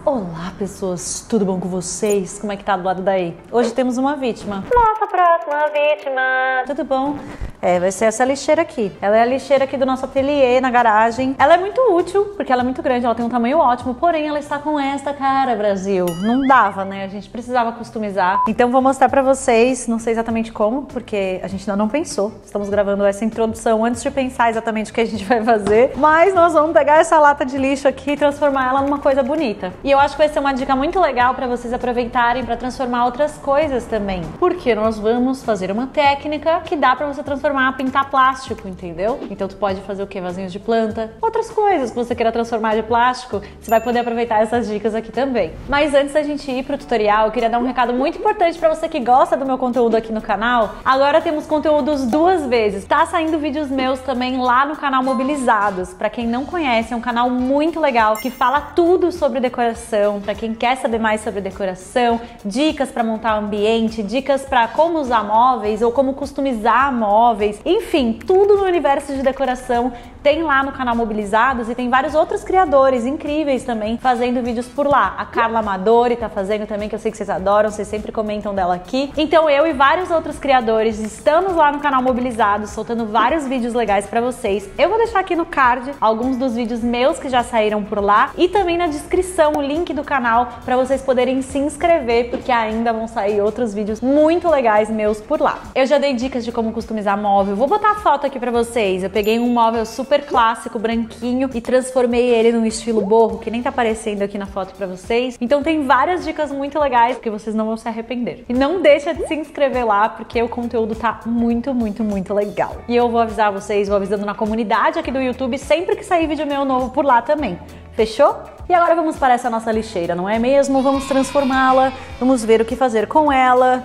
Olá pessoas, tudo bom com vocês? Como é que tá do lado daí? Hoje temos uma vítima. Nossa próxima vítima. Tudo bom? Vai ser essa lixeira aqui. Ela é a lixeira aqui do nosso ateliê, na garagem. Ela é muito útil, porque ela é muito grande, ela tem um tamanho ótimo, porém ela está com esta cara, Brasil. Não dava, né? A gente precisava customizar. Então vou mostrar pra vocês, não sei exatamente como, porque a gente ainda não pensou. Estamos gravando essa introdução antes de pensar exatamente o que a gente vai fazer. Mas nós vamos pegar essa lata de lixo aqui e transformar ela numa coisa bonita. E eu acho que vai ser uma dica muito legal pra vocês aproveitarem pra transformar outras coisas também. Porque nós vamos fazer uma técnica que dá pra você transformar, pintar plástico, entendeu? Então tu pode fazer o que? Vasinhos de planta, outras coisas que você queira transformar de plástico, você vai poder aproveitar essas dicas aqui também. Mas antes da gente ir pro tutorial, eu queria dar um recado muito importante pra você que gosta do meu conteúdo aqui no canal. Agora temos conteúdos 2 vezes. Tá saindo vídeos meus também lá no canal Mobilizados. Pra quem não conhece, é um canal muito legal que fala tudo sobre decoração, pra quem quer saber mais sobre decoração, dicas pra montar o ambiente, dicas pra como usar móveis ou como customizar móveis. Enfim, tudo no universo de decoração tem lá no canal Mobilizados e tem vários outros criadores incríveis também fazendo vídeos por lá. A Carla Amadori tá fazendo também, que eu sei que vocês adoram, vocês sempre comentam dela aqui. Então eu e vários outros criadores estamos lá no canal Mobilizados, soltando vários vídeos legais pra vocês. Eu vou deixar aqui no card alguns dos vídeos meus que já saíram por lá e também na descrição o link do canal pra vocês poderem se inscrever, porque ainda vão sair outros vídeos muito legais meus por lá. Eu já dei dicas de como customizar móvel, vou botar a foto aqui pra vocês. Eu peguei um móvel super clássico, branquinho, e transformei ele num estilo boho, que nem tá aparecendo aqui na foto pra vocês. Então tem várias dicas muito legais que vocês não vão se arrepender. E não deixa de se inscrever lá, porque o conteúdo tá muito legal. E eu vou avisar vocês, vou avisando na comunidade aqui do YouTube sempre que sair vídeo meu novo por lá também. Fechou? E agora vamos para essa nossa lixeira, não é mesmo? Vamos transformá-la, vamos ver o que fazer com ela,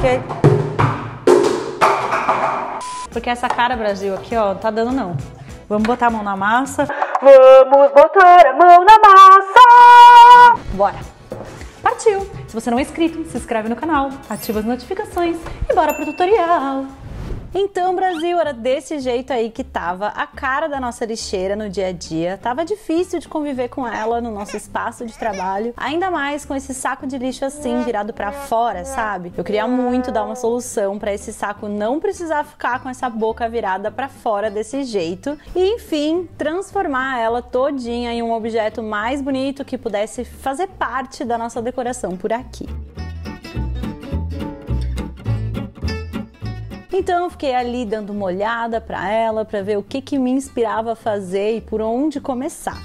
porque essa cara, Brasil, aqui ó, não tá dando não. Vamos botar a mão na massa. Vamos botar a mão na massa! Bora! Partiu! Se você não é inscrito, se inscreve no canal, ativa as notificações e bora pro tutorial! Então, Brasil, era desse jeito aí que tava a cara da nossa lixeira no dia a dia. Tava difícil de conviver com ela no nosso espaço de trabalho, ainda mais com esse saco de lixo assim, virado pra fora, sabe? Eu queria muito dar uma solução pra esse saco não precisar ficar com essa boca virada pra fora desse jeito e, enfim, transformar ela todinha em um objeto mais bonito que pudesse fazer parte da nossa decoração por aqui. Então eu fiquei ali dando uma olhada para ela, para ver o que me inspirava a fazer e por onde começar.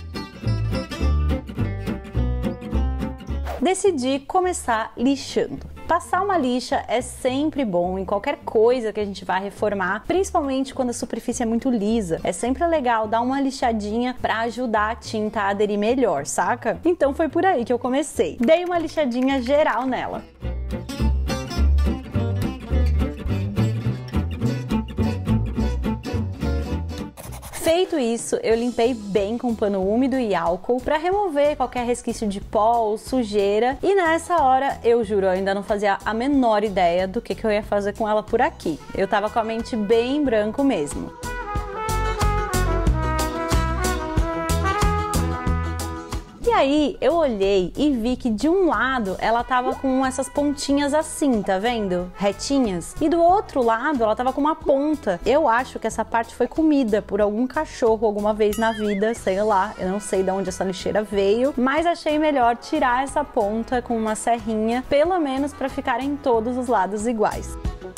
Decidi começar lixando. Passar uma lixa é sempre bom em qualquer coisa que a gente vai reformar, principalmente quando a superfície é muito lisa. É sempre legal dar uma lixadinha para ajudar a tinta a aderir melhor, saca? Então foi por aí que eu comecei. Dei uma lixadinha geral nela. Feito isso, eu limpei bem com pano úmido e álcool para remover qualquer resquício de pó ou sujeira. E nessa hora, eu juro, eu ainda não fazia a menor ideia do que eu ia fazer com ela por aqui. Eu tava com a mente bem em branco mesmo. E aí eu olhei e vi que de um lado ela tava com essas pontinhas assim, tá vendo? Retinhas. E do outro lado ela tava com uma ponta. Eu acho que essa parte foi comida por algum cachorro alguma vez na vida, sei lá. Eu não sei de onde essa lixeira veio, mas achei melhor tirar essa ponta com uma serrinha, pelo menos para ficarem todos os lados iguais.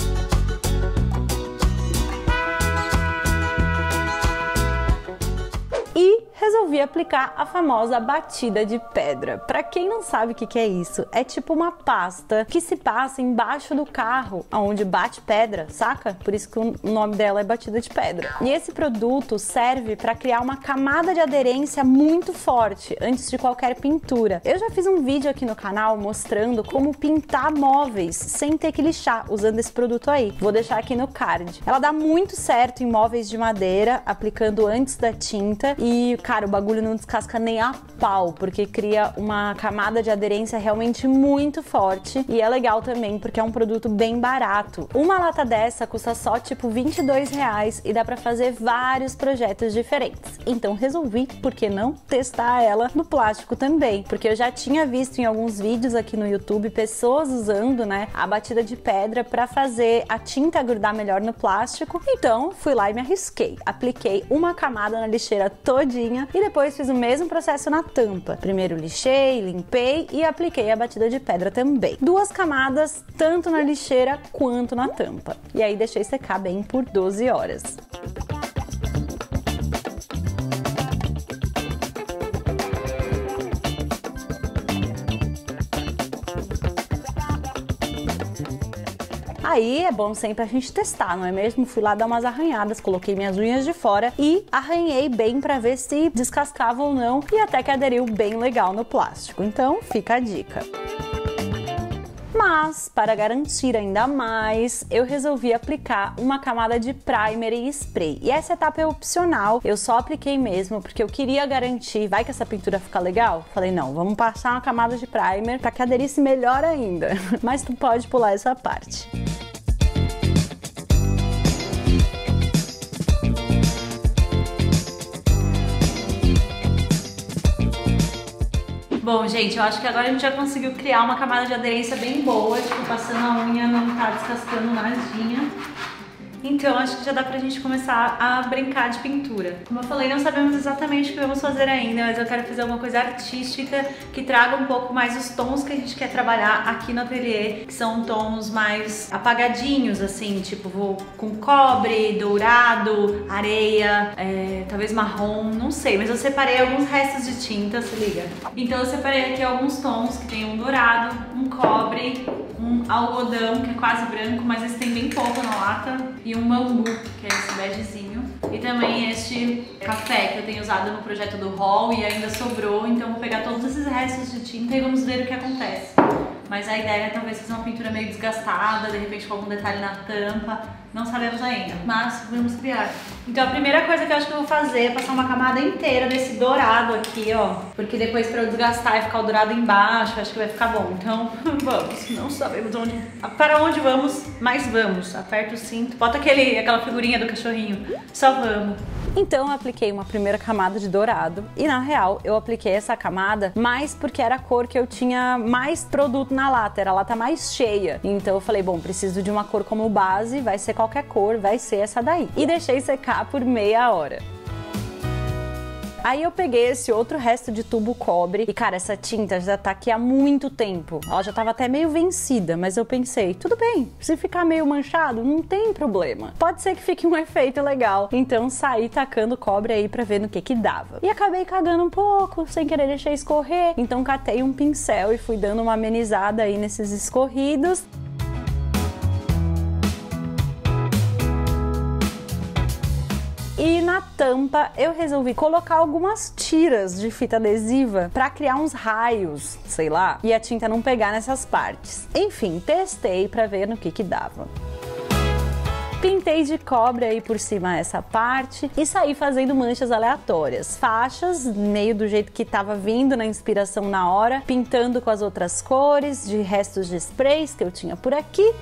E resolvi aplicar a famosa batida de pedra. Pra quem não sabe o que é isso, é tipo uma pasta que se passa embaixo do carro, onde bate pedra, saca? Por isso que o nome dela é batida de pedra. E esse produto serve para criar uma camada de aderência muito forte antes de qualquer pintura. Eu já fiz um vídeo aqui no canal mostrando como pintar móveis sem ter que lixar, usando esse produto aí. Vou deixar aqui no card. Ela dá muito certo em móveis de madeira, aplicando antes da tinta, e cara, o bagulho não descasca nem a pau, porque cria uma camada de aderência realmente muito forte. E é legal também, porque é um produto bem barato. Uma lata dessa custa só tipo R$22 e dá pra fazer vários projetos diferentes. Então resolvi, por que não, testar ela no plástico também, porque eu já tinha visto em alguns vídeos aqui no YouTube pessoas usando, né, a batida de pedra pra fazer a tinta grudar melhor no plástico. Então fui lá e me arrisquei. Apliquei uma camada na lixeira todinha e depois fiz o mesmo processo na tampa. Primeiro lixei, limpei e apliquei a batida de pedra também. 2 camadas, tanto na lixeira quanto na tampa. E aí deixei secar bem por 12 horas. Aí é bom sempre a gente testar, não é mesmo? Fui lá dar umas arranhadas, coloquei minhas unhas de fora e arranhei bem pra ver se descascava ou não, e até que aderiu bem legal no plástico. Então fica a dica. Mas, para garantir ainda mais, eu resolvi aplicar uma camada de primer e spray. E essa etapa é opcional, eu só apliquei mesmo porque eu queria garantir, vai que essa pintura fica legal? Falei, não, vamos passar uma camada de primer para que aderisse melhor ainda. Mas tu pode pular essa parte. Bom, gente, eu acho que agora a gente já conseguiu criar uma camada de aderência bem boa, tipo, passando a unha não tá descascando nadinha. Então acho que já dá pra gente começar a brincar de pintura. Como eu falei, não sabemos exatamente o que vamos fazer ainda, mas eu quero fazer alguma coisa artística que traga um pouco mais os tons que a gente quer trabalhar aqui no ateliê, que são tons mais apagadinhos, assim, tipo, vou com cobre, dourado, areia, talvez marrom, não sei, mas eu separei alguns restos de tinta, se liga. Então eu separei aqui alguns tons que tem um dourado, um cobre, um algodão, que é quase branco, mas esse tem bem pouco na lata, e um bambu, que é esse begezinho. E também este café que eu tenho usado no projeto do hall e ainda sobrou, então eu vou pegar todos esses restos de tinta e vamos ver o que acontece. Mas a ideia é talvez fazer uma pintura meio desgastada, de repente com algum detalhe na tampa, não sabemos ainda, mas vamos criar. Então a primeira coisa que eu acho que eu vou fazer é passar uma camada inteira desse dourado aqui, ó, porque depois pra eu desgastar e ficar o dourado embaixo, acho que vai ficar bom. Então vamos, não sabemos para onde vamos, mas vamos. Aperta o cinto, bota aquela figurinha do cachorrinho, só vamos. Então eu apliquei uma primeira camada de dourado e na real eu apliquei essa camada mais porque era a cor que eu tinha mais produto na lata, era a lata mais cheia. Então eu falei, bom, preciso de uma cor como base, vai ser qualquer cor, vai ser essa daí. E deixei secar por meia hora. Aí eu peguei esse outro resto de tubo cobre e, cara, essa tinta já tá aqui há muito tempo. Ela já tava até meio vencida, mas eu pensei, tudo bem, se ficar meio manchado, não tem problema. Pode ser que fique um efeito legal. Então saí tacando cobre aí pra ver no que dava. E acabei cagando um pouco, sem querer deixar escorrer. Então catei um pincel e fui dando uma amenizada aí nesses escorridos. E na tampa eu resolvi colocar algumas tiras de fita adesiva para criar uns raios, sei lá, e a tinta não pegar nessas partes. Enfim, testei para ver no que dava. Pintei de cobre aí por cima essa parte e saí fazendo manchas aleatórias. Faixas, meio do jeito que tava vindo na inspiração na hora, pintando com as outras cores, de restos de sprays que eu tinha por aqui.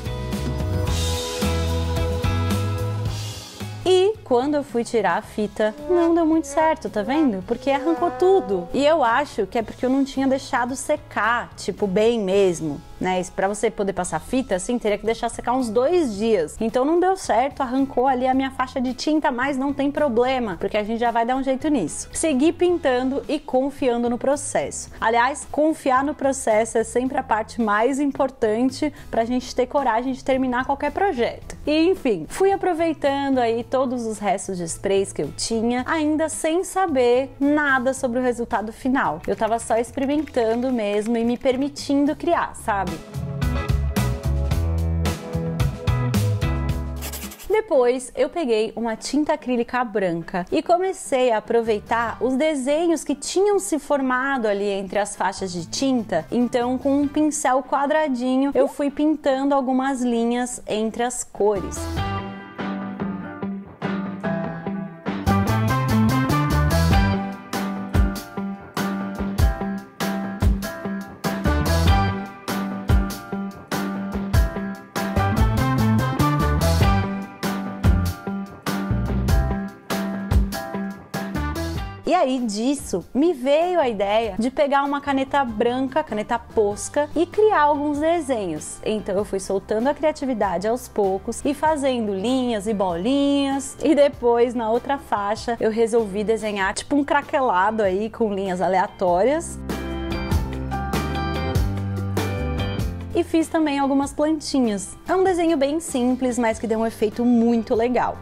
E quando eu fui tirar a fita, não deu muito certo, tá vendo? Porque arrancou tudo. E eu acho que é porque eu não tinha deixado secar, tipo, bem mesmo, né? Pra você poder passar fita, assim, teria que deixar secar uns 2 dias. Então não deu certo, arrancou ali a minha faixa de tinta, mas não tem problema, porque a gente já vai dar um jeito nisso. Segui pintando e confiando no processo. Aliás, confiar no processo é sempre a parte mais importante pra gente ter coragem de terminar qualquer projeto. E enfim, fui aproveitando aí todos os restos de sprays que eu tinha, ainda sem saber nada sobre o resultado final. Eu tava só experimentando mesmo e me permitindo criar, sabe? Depois eu peguei uma tinta acrílica branca e comecei a aproveitar os desenhos que tinham se formado ali entre as faixas de tinta. Então, com um pincel quadradinho, eu fui pintando algumas linhas entre as cores. aí disso me veio a ideia de pegar uma caneta branca, caneta Posca, e criar alguns desenhos. Então eu fui soltando a criatividade aos poucos e fazendo linhas e bolinhas, e depois na outra faixa eu resolvi desenhar tipo um craquelado aí com linhas aleatórias. E fiz também algumas plantinhas. É um desenho bem simples, mas que deu um efeito muito legal.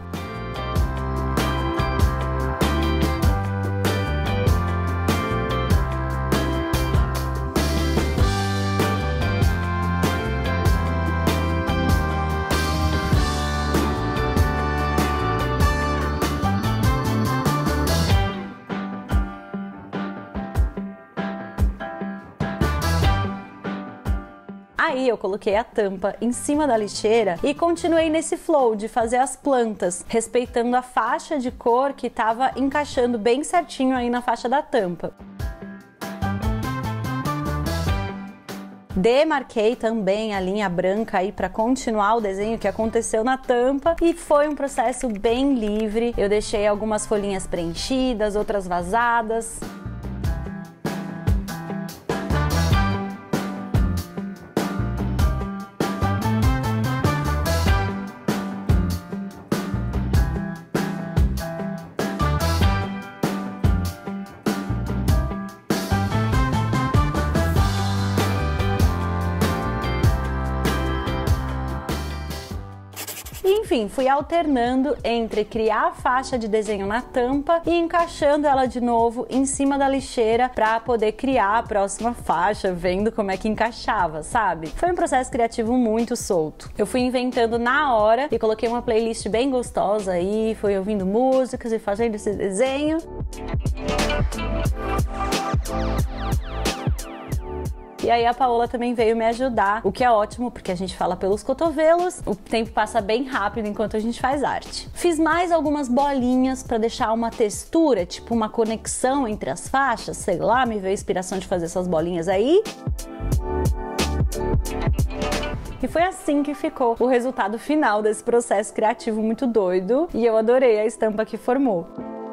Aí eu coloquei a tampa em cima da lixeira e continuei nesse flow de fazer as plantas, respeitando a faixa de cor que estava encaixando bem certinho aí na faixa da tampa. Demarquei também a linha branca aí para continuar o desenho que aconteceu na tampa e foi um processo bem livre. Eu deixei algumas folhinhas preenchidas, outras vazadas. Enfim, fui alternando entre criar a faixa de desenho na tampa e encaixando ela de novo em cima da lixeira para poder criar a próxima faixa, vendo como é que encaixava, sabe? Foi um processo criativo muito solto. Eu fui inventando na hora e coloquei uma playlist bem gostosa aí, fui ouvindo músicas e fazendo esse desenho. E aí a Paola também veio me ajudar, o que é ótimo porque a gente fala pelos cotovelos, o tempo passa bem rápido enquanto a gente faz arte. Fiz mais algumas bolinhas para deixar uma textura, tipo uma conexão entre as faixas, sei lá, me veio a inspiração de fazer essas bolinhas aí. E foi assim que ficou o resultado final desse processo criativo muito doido e eu adorei a estampa que formou.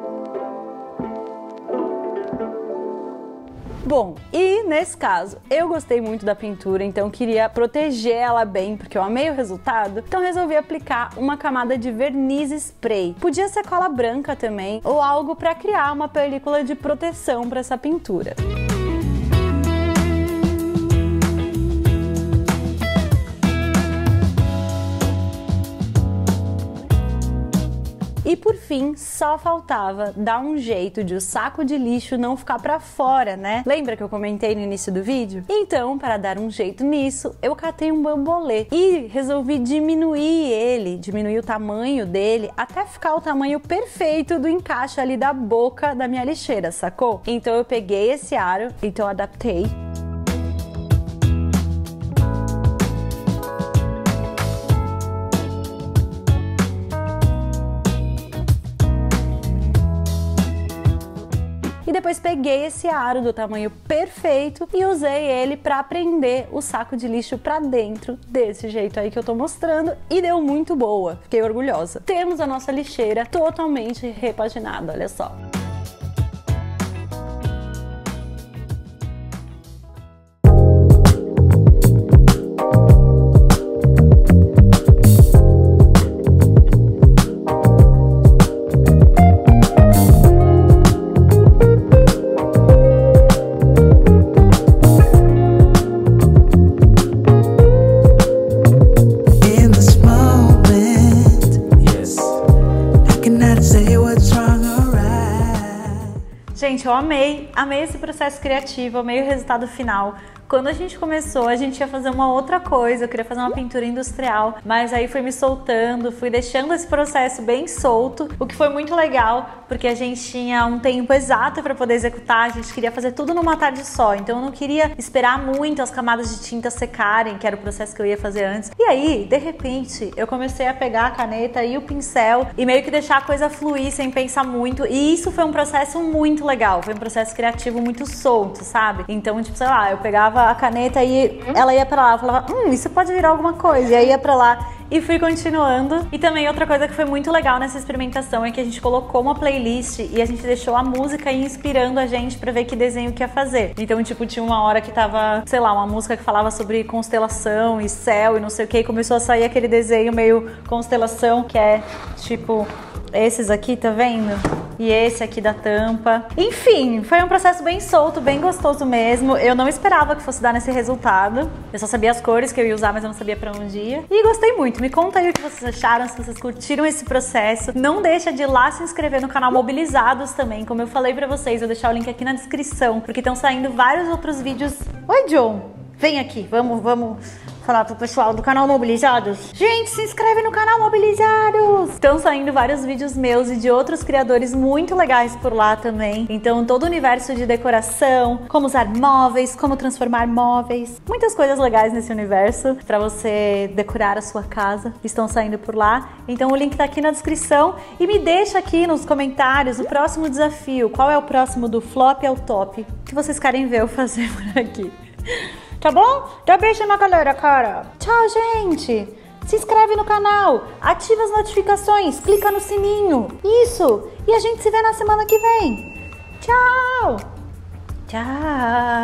Bom, e nesse caso, eu gostei muito da pintura, então queria proteger ela bem, porque eu amei o resultado, então resolvi aplicar uma camada de verniz spray. Podia ser cola branca também, ou algo para criar uma película de proteção para essa pintura. E por fim, só faltava dar um jeito de o saco de lixo não ficar pra fora, né? Lembra que eu comentei no início do vídeo? Então, para dar um jeito nisso, eu catei um bambolê e resolvi diminuir o tamanho dele até ficar o tamanho perfeito do encaixe ali da boca da minha lixeira, sacou? Então eu peguei esse aro, então eu adaptei. E depois peguei esse aro do tamanho perfeito e usei ele para prender o saco de lixo para dentro, desse jeito aí que eu tô mostrando, e deu muito boa, fiquei orgulhosa. Temos a nossa lixeira totalmente repaginada, olha só. Gente, eu amei esse processo criativo, amei o resultado final. Quando a gente começou, a gente ia fazer uma outra coisa, eu queria fazer uma pintura industrial, mas aí fui me soltando, fui deixando esse processo bem solto, o que foi muito legal, porque a gente tinha um tempo exato para poder executar, a gente queria fazer tudo numa tarde só, então eu não queria esperar muito as camadas de tinta secarem, que era o processo que eu ia fazer antes. E aí, de repente, eu comecei a pegar a caneta e o pincel e meio que deixar a coisa fluir sem pensar muito, e isso foi um processo muito legal, foi um processo criativo muito solto, sabe? Então, tipo, sei lá, eu pegava a caneta e ela ia pra lá, eu falava, isso pode virar alguma coisa, e aí ia pra lá. e fui continuando. E também outra coisa que foi muito legal nessa experimentação é que a gente colocou uma playlist e a gente deixou a música ir inspirando a gente pra ver que desenho que ia fazer. Então, tipo, tinha uma hora que tava, sei lá, uma música que falava sobre constelação e céu e não sei o que, e começou a sair aquele desenho meio constelação, que é tipo esses aqui, tá vendo? E esse aqui da tampa. Enfim, foi um processo bem solto, bem gostoso mesmo. Eu não esperava que fosse dar nesse resultado. Eu só sabia as cores que eu ia usar, mas eu não sabia pra onde ia. E gostei muito. Me conta aí o que vocês acharam, se vocês curtiram esse processo. Não deixa de ir lá se inscrever no canal Mobilizados também. Como eu falei pra vocês, eu vou deixar o link aqui na descrição, porque estão saindo vários outros vídeos. Oi, John! Vem aqui, vamos falar pro pessoal do canal Mobilizados. Gente, se inscreve no canal Mobilizados! Estão saindo vários vídeos meus e de outros criadores muito legais por lá também. Então, todo o universo de decoração, como usar móveis, como transformar móveis. Muitas coisas legais nesse universo pra você decorar a sua casa estão saindo por lá. Então, o link tá aqui na descrição. E me deixa aqui nos comentários o próximo desafio. Qual é o próximo do flop ao top que vocês querem ver eu fazer por aqui? Tá bom? Dá beijo na galera, cara. Tchau, gente. Se inscreve no canal, ativa as notificações, clica no sininho. Isso. E a gente se vê na semana que vem. Tchau. Tchau.